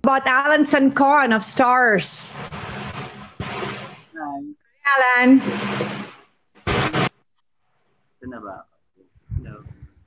about Alan Sancon of Stars? Hi. Alan. Hello.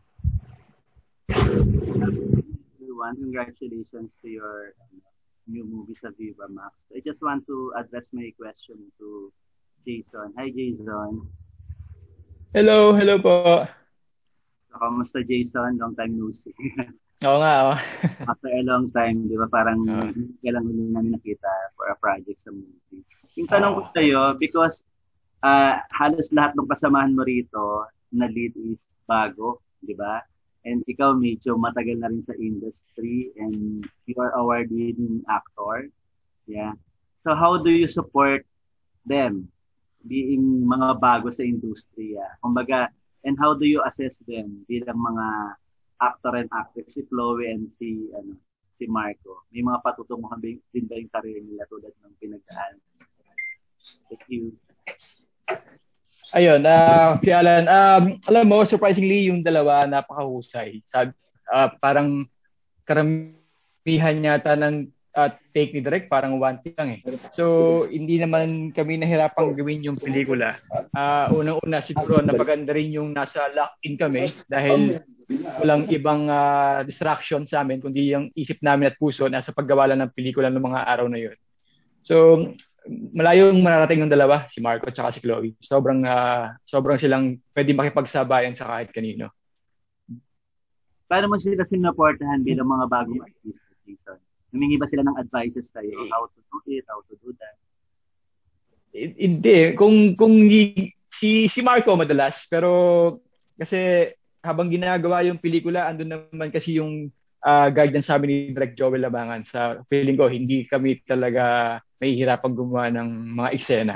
Everyone, congratulations to your new movie sa VIVAMAX. I just want to address my question to Jason. Hi, Jason. Hello po. So, kamusta, Jason? Long time no see. Oo nga. After a long time, di ba, parang kailang huli namin nakita for a project sa movie. Yung tanong ko sa'yo, because halos lahat ng kasamahan mo rito na lead is bago, di ba? And ikaw medyo matagal na rin sa industry and you are award-winning actor. Yeah. So how do you support them being mga bago sa industriya? Kumbaga, and how do you assess them bilang mga actor and actress, si Cloe and si Marco? May mga patutunguhan din ba yung career nila tulad ng pinagdaan? Thank you. Ayun, si Alan, alam mo, surprisingly, yung dalawa napakahusay. Parang karamihan yata ng take ni Direk, parang one take lang eh. So, hindi naman kami nahirapang gawin yung pelikula. Unang-una, siguro, napaganda rin yung nasa lock-in kami dahil walang ibang distraction sa amin, kundi yung isip namin at puso nasa paggawa lang ng pelikula ng mga araw na yun. So, malayong mararating ng dalawa, si Marco at si Cloe. Sobrang silang pwede makipagsabayan sa kahit kanino. Paano mo sila sinuportahan bilang mga bagong artist, Jason? Humingi ba sila ng advices sa'yo on how to do it, how to do that? Hindi. Kung si Marco madalas, pero kasi habang ginagawa yung pelikula, andun naman kasi yung guidance sa amin ni Direk Joel Lamangan. Sa feeling ko, hindi kami talaga mahihirapang gumawa ng mga eksena.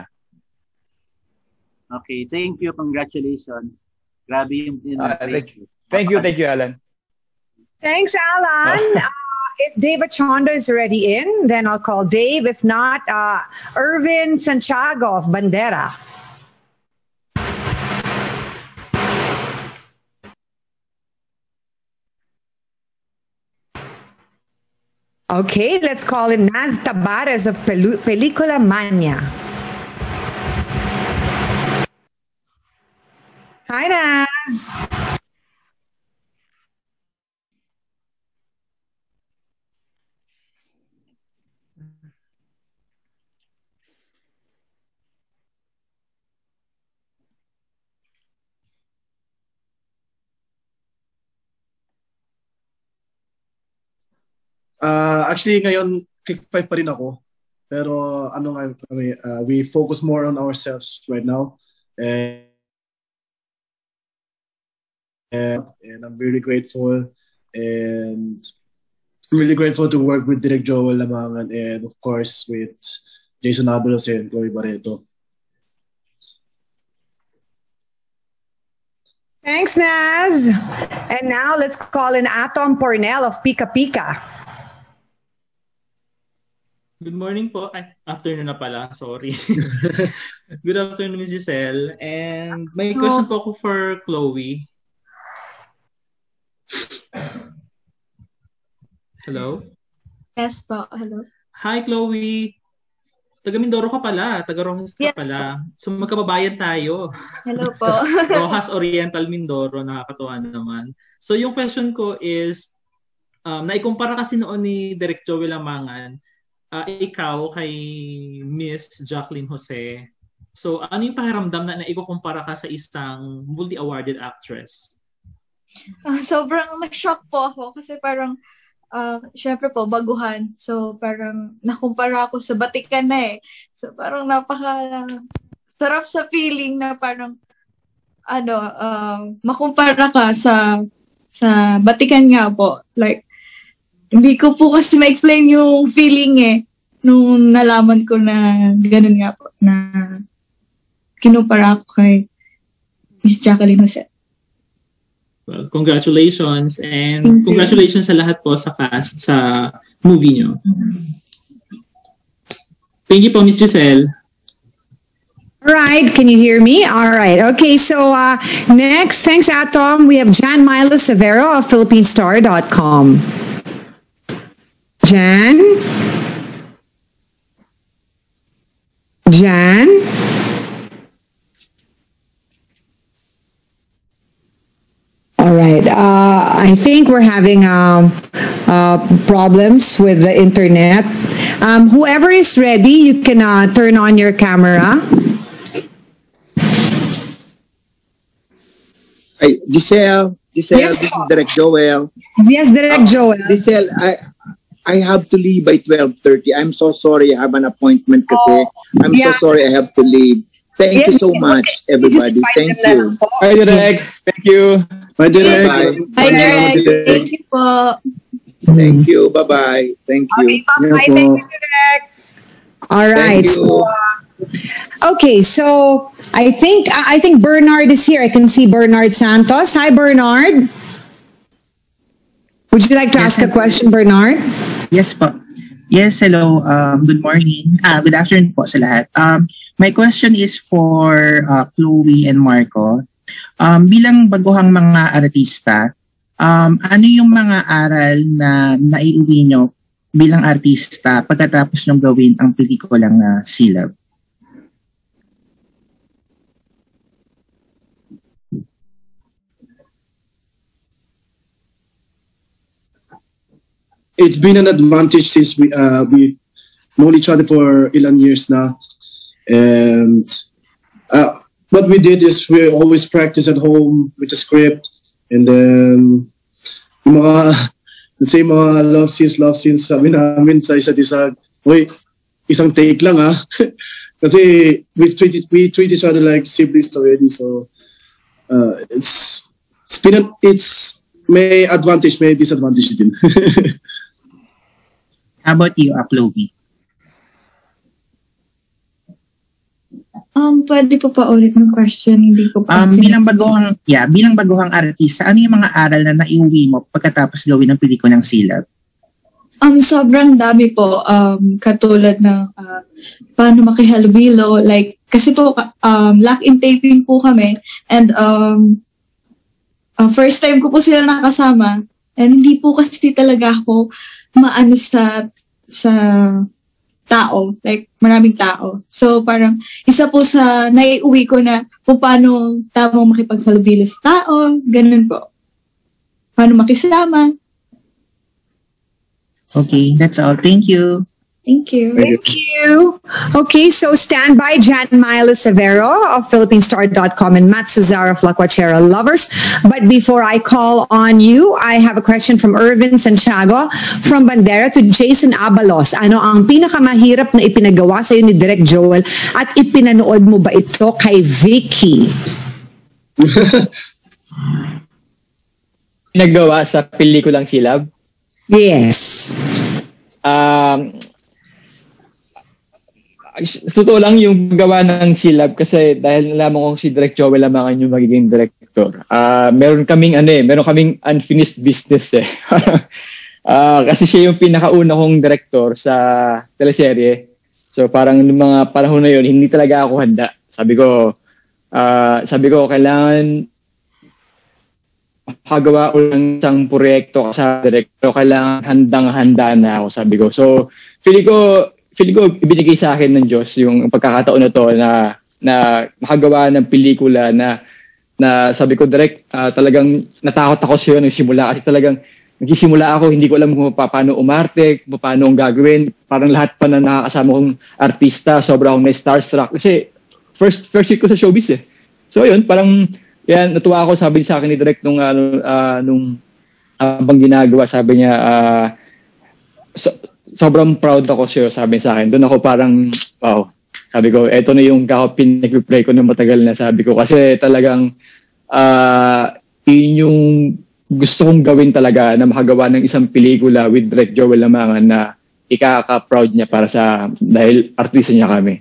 Okay, thank you. Congratulations. Grabe yung Thank you, Alan. Thanks, Alan. If Dave Achondo is already in, then I'll call Dave. If not, Irvin Santiago of Bandera. Okay, let's call in Naz Tabares of Pelicula Mania. Hi, Naz. Actually, ngayon, kick 5 pa rin ako. Pero we focus more on ourselves right now. And I'm really grateful. And I'm really grateful to work with Direk Joel Lamangan and, of course, with Jason Abalos and Chloe Barretto. Thanks, Naz. And now let's call in Atom Pornell of Pika Pika. Good morning po. Afternoon na pala. Sorry. Good afternoon, Ms. Giselle. And may question po ako for Chloe. Hello? Yes po. Hello. Hi, Chloe. Taga Mindoro ka pala. Taga Rojas ka pala. So magkababayan tayo. Hello po. Rojas Oriental Mindoro. Nakakatuwa naman. So yung question ko is, naikumpara kasi noon ni Direk Joel Lamangan, ikaw kay Miss Jacqueline Jose. So, ano yung pakiramdam na ikukumpara ka sa isang multi-awarded actress? Sobrang na-shock po ako kasi parang, syempre po, baguhan. So, parang nakumpara ako sa batikan na eh. So, parang sarap sa feeling na parang, makumpara ka sa batikan nga po. Like, hindi ko po kasi ma-explain yung feeling eh. Nung nalaman ko na ganun nga po, na kinumpara ako kay Miss Jacqueline Jose. Well, congratulations and congratulations sa lahat po sa cast sa movie nyo. Thank you po, Miss Giselle. All right, can you hear me? All right. Okay, so next, thanks Atom, we have Jan Milo Severo of PhilippineStar.com. Jan? Jan? All right. I think we're having problems with the internet. Whoever is ready, you can turn on your camera. Hey, Giselle, Yes, this is Direct Joel. Yes, Direct Joel. Giselle, I have to leave by 12:30. I'm so sorry. I have an appointment kasi. I'm so sorry I have to leave. Thank you so much, everybody. Thank you. Bye, Direk. Thank you. Bye, Direk. Bye, Direk. Thank you po. Thank you. Bye-bye. Thank you. Okay, bye-bye. Thank you, Direk. All right. Thank you. Okay, so I think Bernard is here. I can see Bernard Santos. Hi, Bernard. Would you like to ask a question, Bernard? Yes po. Yes, hello. Good morning. Good afternoon po sa lahat. My question is for Chloe and Marco. Bilang baguhang mga artista, ano yung mga aral na naiuwi nyo bilang artista pagkatapos nung gawin ang pelikulang Silab? It's been an advantage since we've known each other for ilang years now. And what we did is we always practice at home with the script. And then, yung let's say mga love scenes, sabi namin sa isa't isa, "Uy, isang take lang ha." Kasi we treat each other like siblings already. So, it's may advantage, may disadvantage din. How about you, Chloe? Pwede po pa ulit ng question, hindi ko pa. Bilang baguhang artista, ano yung mga aral na naiuwi mo pagkatapos gawin ang pelikulang Silab? Sobrang dami po. Katulad ng paano makihalubilo. Like, kasi po, lock-in taping po kami. And first time ko po sila nakasama. And hindi po kasi talaga ako maano sa tao. Like, maraming tao. So, parang isa po sa naiuwi ko na kung paano tamang makipaghalubilo sa tao. Ganun po. Paano makisama. Okay, that's all. Thank you. Thank you. Thank you. Okay, so stand by Jan Milo Severo of PhilippineStar.com and Matt Cesar of La Cuachera Lovers. But before I call on you, I have a question from Irvin Santiago from Bandera to Jason Abalos. Ano ang pinakamahirap na ipinagawa sa iyo ni Direk Joel at ipinanood mo ba ito kay Vicky? Pinagawa sa pelikulang Silab? Yes. Totoo lang yung gawa ng Silab kasi dahil nalaman ko si Direk Joel Lamangan yung magiging director. Meron kaming unfinished business eh. Kasi siya yung pinakauna kong director sa teleserye. So parang ng mga panahon na yun, hindi talaga ako handa. Sabi ko kailangan makagawa ko ng isang proyekto sa director, kailangan handang-handa na ako, sabi ko. So feeling ko ibinigay sa akin ng Diyos yung pagkakataon na to na makagawa ng pelikula na sabi ko direct talagang natakot ako sa nung simula kasi talagang nagsisimula ako, hindi ko alam kung paano umarte, paano ang gagawin. Parang lahat pa na nakakasama kong artista, sobra akong na-starstruck kasi first hit ko sa showbiz eh. So yun, parang yan, natuwa ako, sabi sa akin ni Direk nung habang ginagawa, sabi niya sobrang proud ako sa'yo, sabi sa akin. Doon ako parang, wow. Sabi ko, eto na yung pinag-pray ko na matagal na, sabi ko. Kasi talagang, yun yung gusto kong gawin talaga na makagawa ng isang pelikula with Direk Joel Lamangan na ikaka-proud niya dahil artista niya kami.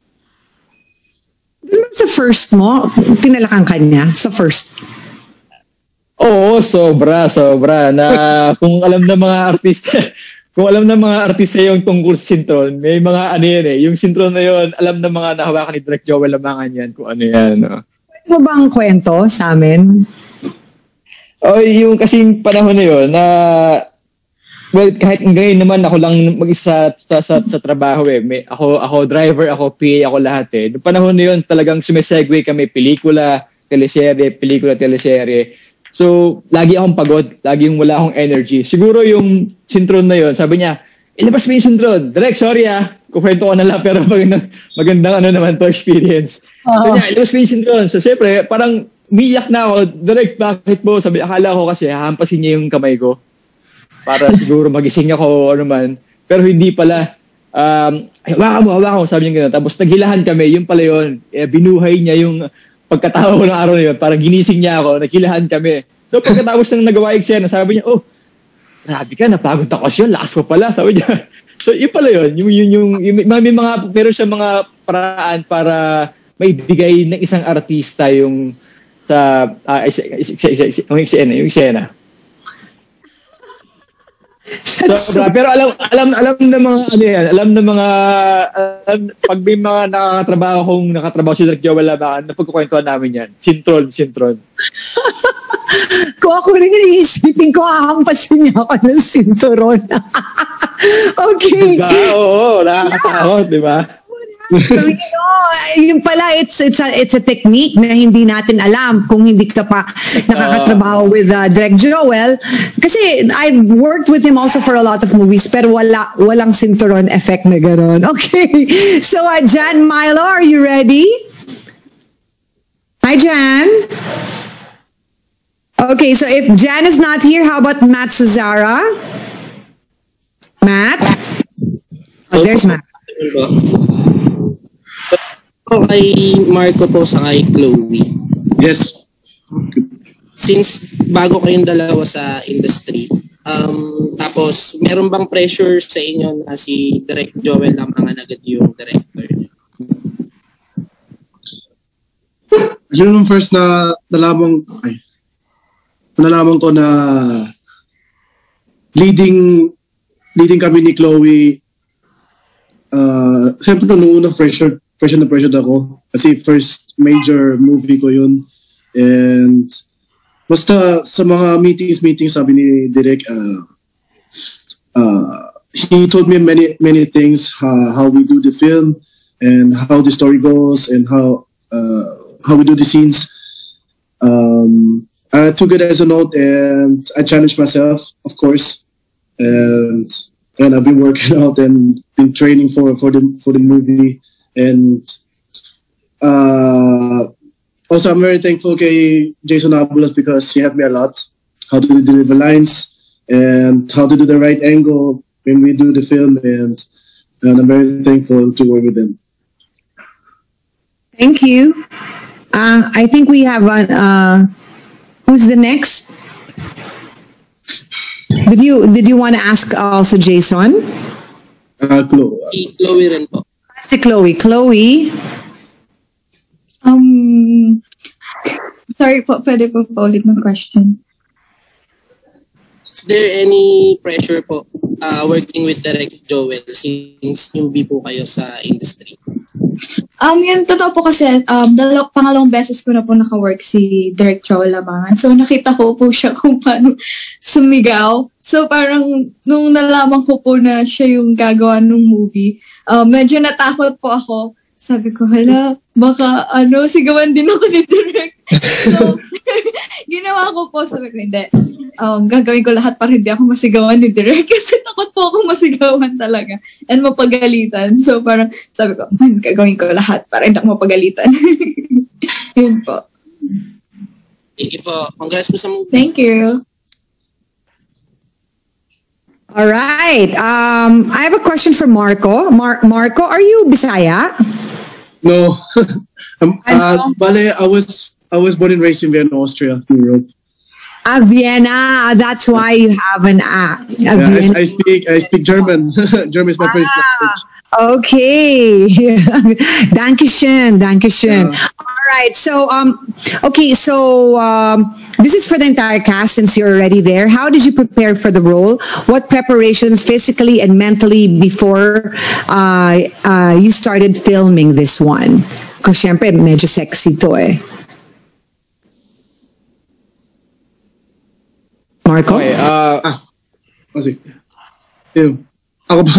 Sa first mo, tinalakan ka niya sa first? Oo, sobra. Na kung alam ng mga artista yung tungkol sa sintron, may mga yung sintron na yun, alam ng mga nahawakan ni Direk Joel Lamangan yan, kung ano yan. No? Pwede mo bang kwento sa amin? Yung kasing panahon na yun, na Well, kahit ngayon naman ako lang mag-isa sa trabaho eh. Ako driver, ako PA, ako lahat eh. Noong panahon na yun, talagang sumisegue kami pelikula, teleserye. So, lagi akong pagod, laging wala akong energy. Siguro yung sintron na yun, sabi niya, ilabas mo yung sintron. Direct, sorry kukwento ko na lang, pero magandang naman to experience. So niya, ilabas mo yung sintron. So, syempre, parang umiyak na ako. Direct, bakit po? Sabi, akala ko kasi, hahampasin niya yung kamay ko. Para siguro magising ako o ano man. Pero hindi pala. Hawakan mo, sabi niya gano'n. Tapos naghilahan kami, yun pala yun. Binuhay niya yung pagkatawa ko ng araw na yun. Parang ginising niya ako, naghilahan kami. So pagkatapos ng nagawa eksena, sabi niya, grabe ka, napagod ako siya, lakas mo pala, sabi niya. So yun pala yun. Meron siya mga paraan para maibigay ng isang artista yung eksena. So, pero alam ng mga pag may mga nakatrabaho si Direk Joel Lamangan, napagkukwentuhan namin yan. Sintron. Kung ako rin iisipin ko, hahampasin niya ako ng sinturon. Okay. Oo, nakakatakot, di ba? So, yung pala, it's a technique na hindi natin alam kung hindi ka pa nakakatrabaho with Direk Joel. Kasi I've worked with him also for a lot of movies, pero walang sinturon effect na gano'n. Okay. So, Jan Milo, are you ready? Hi, Jan. Okay, so if Jan is not here, how about Matt Suzara? Matt? Oh, there's Matt. Kay Marco po sa kay Chloe. Yes. Since bago kayong dalawa sa industry, tapos meron bang pressure sa inyo na si Direk Joel Lamangan agad yung director? Yun yung first na nalaman ko na leading kami ni Chloe. Siyempre nung unang pressure ako kasi first major movie ko yun, and basta sa mga meetings sabi ni Direk, he told me many things, how we do the film and how the story goes and how we do the scenes. I took it as a note and I challenged myself, of course, and I've been working out and been training for the movie. And also I'm very thankful kay Jason Abalos because he helped me a lot how to deliver lines and how to do the right angle when we do the film, and I'm very thankful to work with him. Thank you. I think we have who's the next? Did you want to ask also Jason? Chloe. Chloe rin po. Si Chloe. Sorry po, pwede po ulit ng question. Is there any pressure po working with Direk Joel since newbie po kayo sa industry? Yun, totoo po kasi pangalawang beses ko na po naka-work si Direk Joel Lamangan. So, nakita ko po siya kung paano sumigaw. So, parang nung nalaman ko po na siya yung gagawa ng movie, medyo natakot po ako. Sabi ko, hala, baka sigawan din ako ni Direk. So, ginawa ko po, sabi ko, hindi. Gagawin ko lahat para hindi ako masigawan ni Direk kasi takot po ako masigawan talaga and mapagalitan. So, parang sabi ko, gagawin ko lahat para hindi ako mapagalitan. Yun po. Thank you po. Congrats po sa movie. Thank you. All right. I have a question for Marco. Marco, are you Bisaya? No. Bale, I was born and raised in Vienna, Austria, Europe. Vienna. That's why you have an Vienna. I speak German. German is my first language. Okay. Dankeschön. All right. So, this is for the entire cast since you're already there. How did you prepare for the role? What preparations physically and mentally before you started filming this one? Because syempre, medyo sexy to eh. Marco? Okay. Ew. Ako ba?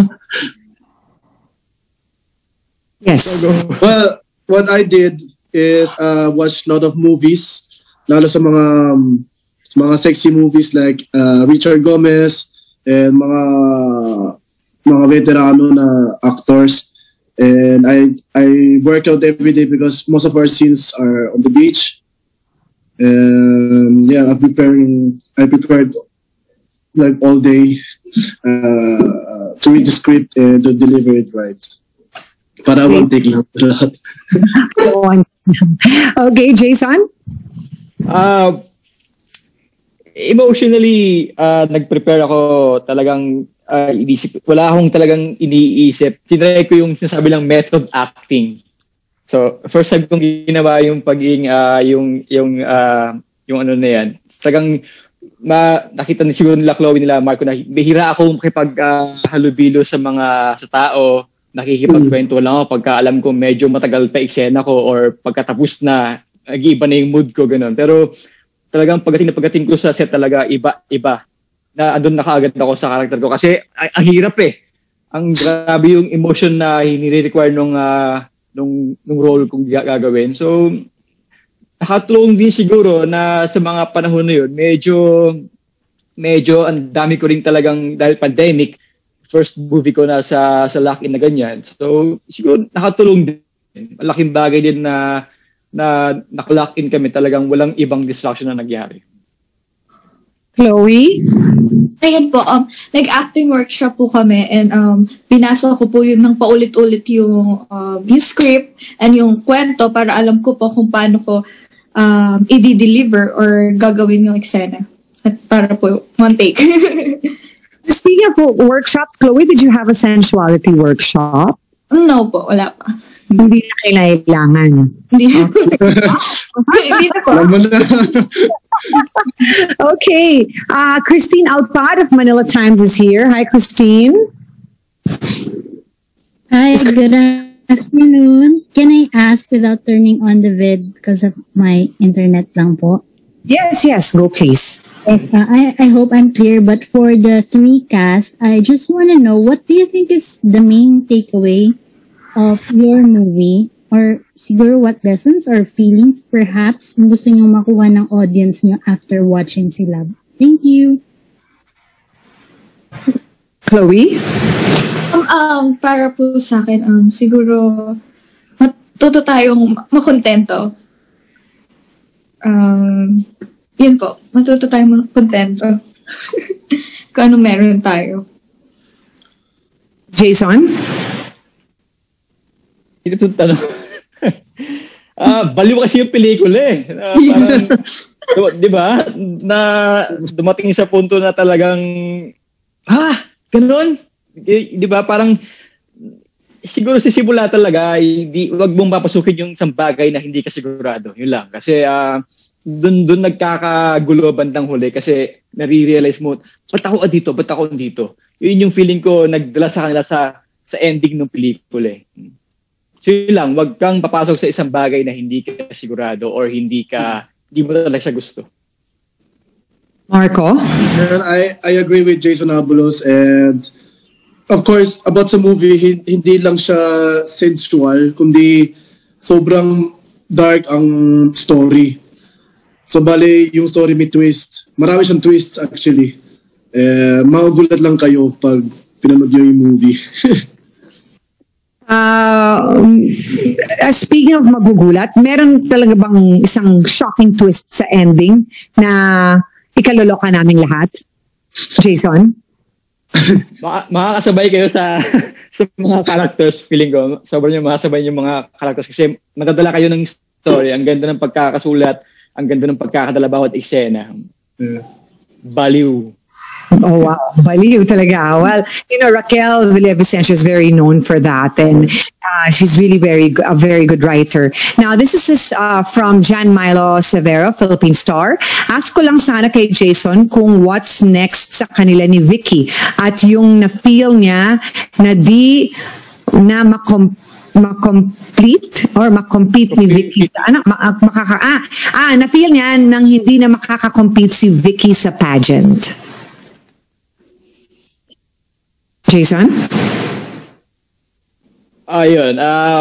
Yes. Well, what I did is watch a lot of movies, lalo sa mga sexy movies like Richard Gomez and mga veterano na actors. And I work out every day because most of our scenes are on the beach. And yeah, I prepared like all day to read the script and to deliver it right. Para won't take lang lahat. Okay, Jason? Emotionally, nag-prepare ako talagang wala akong talagang iniisip. Tinry ko yung sinasabi lang method acting. So, first time kong ginawa yung yung ano na yan. Talagang nakita na siguro nila Cloe nila Marco na bihira ako makipag-halubilo sa tao. Nakikipagkwento lang ako pagka alam ko medyo matagal pa eksena ko or pagkatapos na nag-iiba na yung mood ko, gano'n. Pero talagang pagdating ko sa set talaga iba. Na andun na kaagad ako sa character ko kasi ang hirap eh. Ang grabe yung emotion na hini-require nung role kong gagawin. So nakatulong din siguro na sa mga panahon na yun, medyo ang dami ko rin talagang dahil pandemic, first movie ko na sa lock-in na ganyan. So siguro nakatulong din. Malaking bagay din na naka-lock-in kami, talagang walang ibang distraction na nangyari. Cloe? Ayun po, nag-acting workshop po kami and pinasa ko po yun ng paulit-ulit yung script and yung kwento para alam ko po kung paano ko i-deliver or gagawin yung eksena. At para po, one take. Speaking of workshops, Cloe, did you have a sensuality workshop? No po, wala pa. Hindi na kailangan. Hindi na po. Okay. Christine Alpad of Manila Times is here. Hi, Christine. Hi, good afternoon. Can I ask without turning on the vid because of my internet lang po? Yes, go please. I hope I'm clear, but for the 3 cast, I just want to know, what do you think is the main takeaway of your movie? Or siguro what lessons or feelings perhaps gusto nyo makuha ng audience nyo after watching Silab? Thank you. Cloe? Para po sa akin, siguro matuto tayong makontento. Yun po, matuto tayong makontento. Kung ano meron tayo. Jason? Hindi po tanong. Baliw kasi yung pelikula eh. Parang, di ba? Na dumating sa punto na talagang, ganun? Di ba? Parang, siguro sa simula talaga, wag mong papasukin yung isang bagay na hindi ka sigurado. Yun lang. Kasi, dun nagkakagulo bandang huli kasi nare-realize mo, ba't ako dito? Yun yung feeling ko nagdala sa kanila sa ending ng pelikula eh. So yun lang, wag kang papasok sa isang bagay na hindi ka sigurado or hindi mo talaga siya gusto. Marco? And I agree with Jason Abalos, and of course, about sa movie, hindi lang siya sensual, kundi sobrang dark ang story. So bali, yung story may twist. Marami siyang twists actually. Magugulat lang kayo pag pinanood nyo yung movie. Speaking of magugulat, meron talaga bang isang shocking twist sa ending na ikaloloka naming lahat? Jason? Makakasabay kayo sa mga characters, feeling ko. Sobrang yung makasabay yung mga characters kasi matadala kayo ng story. Ang ganda ng pagkakasulat, ang ganda ng pagkakadala bawat eksena. Baliw. Oh, wow. Baliw talaga. Well, Raquel Villavicencio is very known for that. And she's really a very good writer. Now, this is from Jan Milo Severo, Philippine Star. Ask ko lang sana kay Jason kung what's next sa kanila ni Vicky. At yung na-feel niya na makomplete or makompete ni Vicky na-feel niya nang hindi na makakakompete si Vicky sa pageant. Jason? Ayun.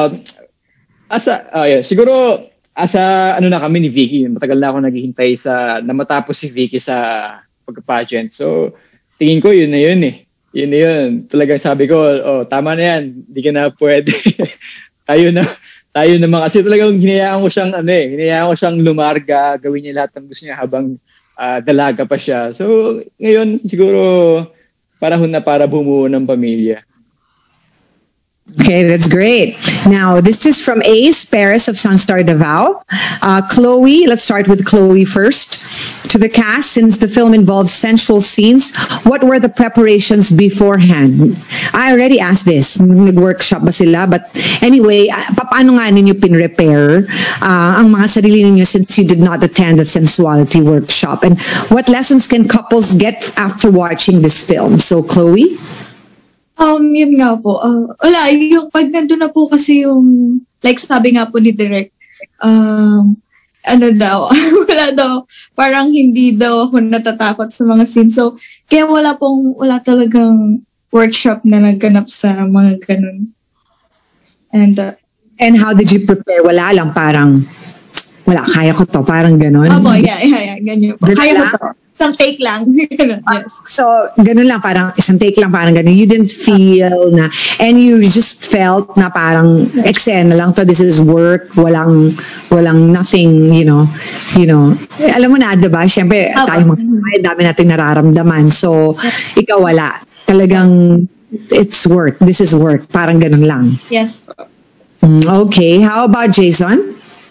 Siguro, ano na kami ni Vicky, matagal na ako naghihintay na matapos si Vicky sa pagka-pageant. So, tingin ko yun na yun eh. Yun na yun. Talagang sabi ko, tama na yan. Hindi ka na pwede. tayo naman. Kasi talagang hinayaan ko siyang lumarga, gawin niya lahat ng gusto niya habang dalaga pa siya. So, ngayon, siguro, panahon na para bumuo ng pamilya. Okay, that's great. Now, this is from Ace Perez of Sunstar Davao. Chloe, let's start with Chloe first. To the cast, since the film involves sensual scenes, what were the preparations beforehand? I already asked this. Nag-workshop ba sila? But anyway, paano nga ninyo pin-repair ang mga sarili ninyo since you did not attend the sensuality workshop? And what lessons can couples get after watching this film? So, Chloe? Yun nga po. Wala, yung pag nandun na po kasi yung, like sabi nga po ni Direk, wala daw, parang hindi daw ako natatakot sa mga scenes. So, kaya wala talagang workshop na nagganap sa mga ganun. And how did you prepare? Wala lang, parang, kaya ko to, parang ganun. Yeah, ganyan po. Kaya ko to. Isang take lang. Yes. So, ganun lang, parang isang take lang, parang ganun. You didn't feel na, and you just felt na parang eksena lang to, this is work, walang nothing, you know. Alam mo na, diba? Siyempre, tayo mga dami nating nararamdaman. So, ikaw wala. Talagang, it's work. This is work. Parang ganun lang. Yes. Okay. How about Jason?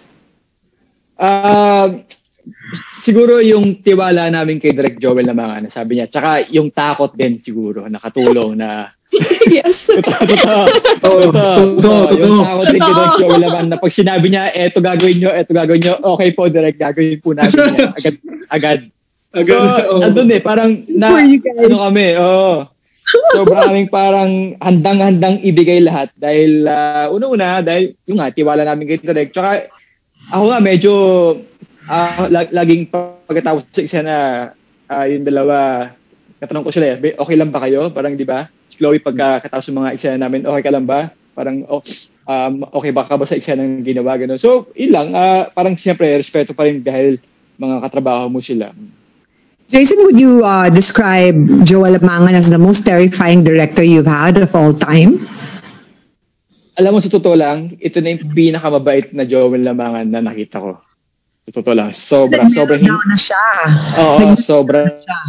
Siguro yung tiwala namin kay Direk Joel Lamangan, sabi niya, tsaka yung takot din siguro, nakatulong na. Yes. Totoo. Yung takot din kay Direk Joel Lamangan na pag sinabi niya, eto gagawin nyo, okay po Direk, gagawin po natin niya. Agad. So, andun parang kami, sobrang kaming parang handang-handang ibigay lahat dahil una-una, dahil yung tiwala namin kay Direk. Tsaka ako nga medyo laging pagkatapos sa eksena yung dalawa, katanong ko sila, okay lang ba kayo? Parang di ba? Si Chloe pagkatapos ng mga eksena namin, okay ka lang ba? Parang okay ba ka ba sa eksena ng ginawa? Ganun. So, yun lang. Parang siyempre, respeto pa rin dahil mga katrabaho mo sila. Jason, would you describe Joel Lamangan as the most terrifying director you've had of all time? Alam mo, sa totoo lang, ito na yung pinakamabait na Joel Lamangan na nakita ko. Totoo lang. Sobrang down na siya. Oo, sobrang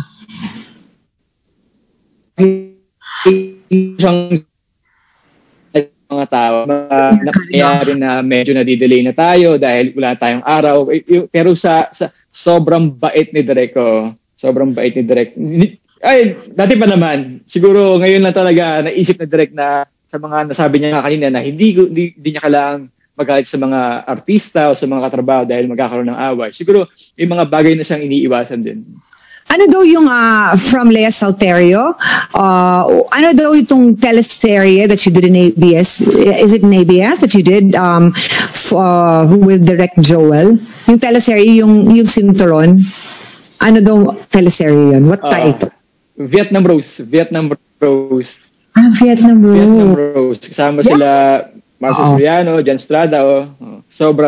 siyang mga tao nangyayari na medyo nadidelay na tayo dahil wala tayong araw. Pero sa sobrang bait ni Direk sobrang bait ni Direk. Ay, dati pa naman. Siguro ngayon lang talaga naisip ni Direk na sa mga nasabi niya kanina na hindi niya kailangang magalit sa mga artista o sa mga katrabaho dahil magkakaroon ng away. Siguro, may mga bagay na siyang iniiwasan din. Ano daw yung from Lea Salterio? Ano daw itong teleserye that you did in ABS? Is it in ABS that you did with Direct Joel? Yung teleserye, yung Sinturon? Ano daw teleserye yun? What title? Vietnam Rose. Vietnam Rose. Vietnam Rose. Kasama sila Marcos Soriano, Jan Strada, sobra.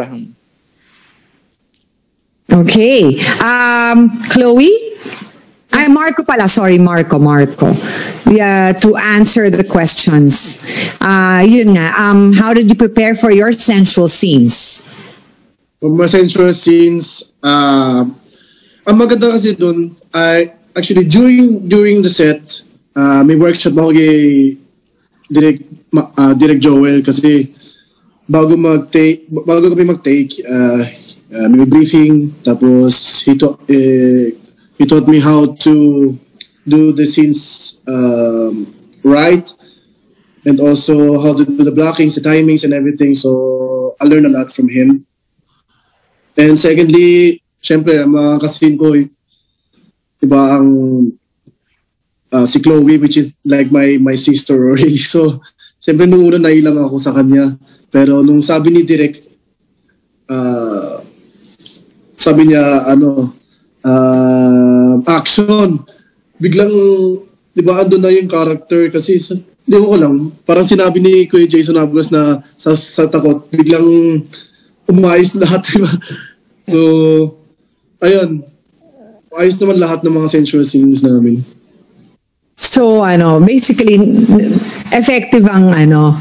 Okay. Chloe? Marco pala. Sorry, Marco. Yeah, to answer the questions. Yun nga. How did you prepare for your sensual scenes? For my sensual scenes, ang maganda kasi dun, actually, during the set, may workshop ako kay Direk Joel kasi bago kami mag-take, may briefing, tapos he taught me how to do the scenes right, and also how to do the blockings, the timings, and everything. So I learned a lot from him. And secondly, syempre, mga kasin ko, iba ang si Chloe, which is like my sister already. So, syempre nung una nailang ako sa kanya. Pero nung sabi ni Direk, sabi niya, action. Biglang di ba, andun na yung character kasi, di ko lang, parang sinabi ni Kuya Jason Abalos na sa takot, biglang umayos lahat, di ba? So, ayun, ayos naman lahat ng mga sensual scenes namin. So, basically, effective ang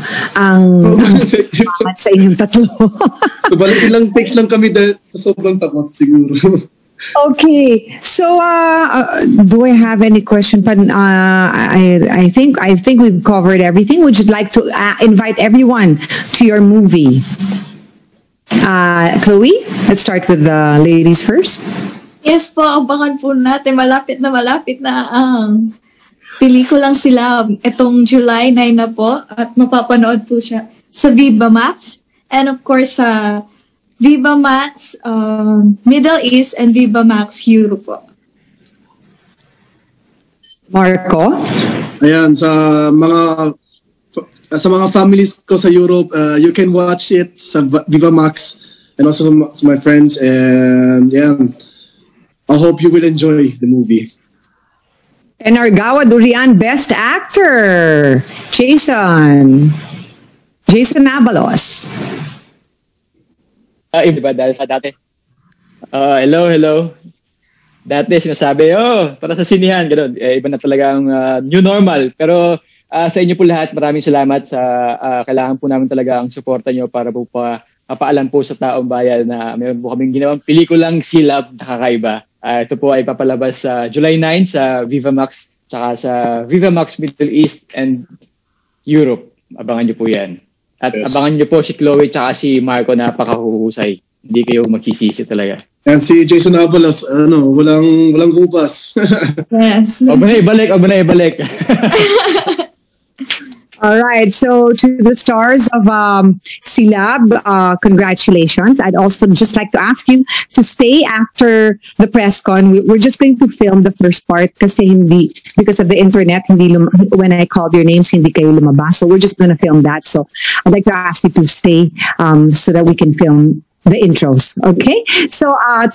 sa inyong tatlo. So, balik ilang takes lang kami dahil sa sobrang takot siguro. Okay. So, do I have any question? But I think we've covered everything. Would you like to invite everyone to your movie? Chloe, let's start with the ladies first. Yes po, abangan po natin. Malapit na ang pelikulang Silab. Itong July 9 na po at mapapanood po siya sa VIVAMAX. And of course, sa VIVAMAX Middle East and VIVAMAX Europe po. Marco? Ayan, sa mga families ko sa Europe, you can watch it sa VIVAMAX and also to my friends. And yeah, I hope you will enjoy the movie. And our Gawa Durian Best Actor, Jason Abalos. Iba dahil sa dati. Hello. Dati sinasabi, para sa sinihan, gano'n. Iba na talaga ang new normal. Pero sa inyo po lahat, maraming salamat sa kailangan po namin talaga ang suporta nyo para po mapaalam po sa taong bayan na mayroon po kaming ginawang pelikulang Silab na kakaiba. Ito po ay papalabas sa July 9 sa VIVAMAX tsaka sa VIVAMAX Middle East and Europe. Abangan nyo po yan. At yes, abangan nyo po si Chloe tsaka si Marco, napakahuhusay. Hindi kayo magsisisi talaga. And si Jason Abalos, walang kupas. Yes. Huwag mo na ibalik. All right. So to the stars of Silab, congratulations. I'd also just like to ask you to stay after the press con. We're just going to film the first part kasi because of the internet, when I called your names, hindi kayo lumabas. So we're just going to film that. So I'd like to ask you to stay so that we can film the intros. Okay. So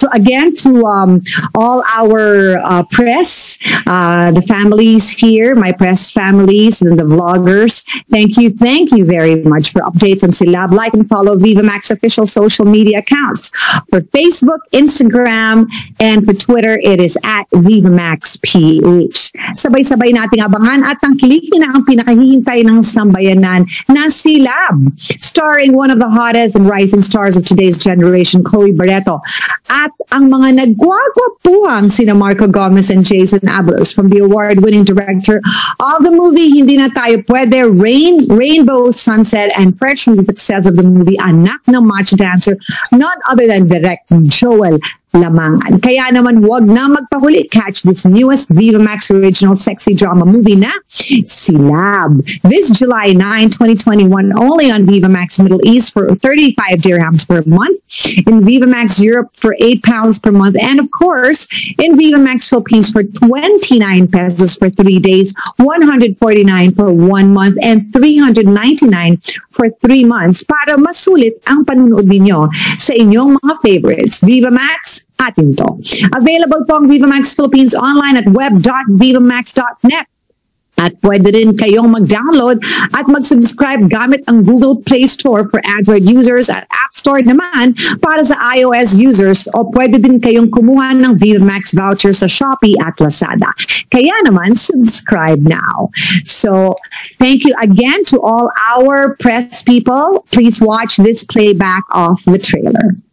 to all our press, the families here, my press families and the vloggers, thank you very much for updates on Silab. Like and follow VIVAMAX official social media accounts for Facebook, Instagram, and for Twitter. It is at VIVAMAXPH. Sabay-sabay nating abangan at tangkilikin na ang pinakahihintay ng sambayanan na Silab, starring one of the hottest and rising stars of today's generation, Chloe Barretto, at ang mga nagwagwapuhang sina Marco Gomez and Jason Abalos from the award-winning director of the movie Hindi Na Tayo Pwede, Rainbow Sunset, and fresh from the success of the movie Anak ng Macho Dancer, none other than Director Joel Lamangan. Kaya naman wag na magpahuli. Catch this newest VIVAMAX original sexy drama movie na Silab this July 9, 2021, only on VIVAMAX Middle East for 35 dirhams per month, in VIVAMAX Europe for 8 pounds per month, and of course in VIVAMAX Philippines for 29 pesos for 3 days, 149 for 1 month, and 399 for 3 months para masulit ang panunood ninyo sa inyong mga favorites. VIVAMAX, atin to. Available po ang VIVAMAX Philippines online at web.vivamax.net. At pwede rin kayong mag-download at mag-subscribe gamit ang Google Play Store for Android users at App Store naman para sa iOS users, o pwede din kayong kumuha ng VIVAMAX voucher sa Shopee at Lazada. Kaya naman, subscribe now. So, thank you again to all our press people. Please watch this playback of the trailer.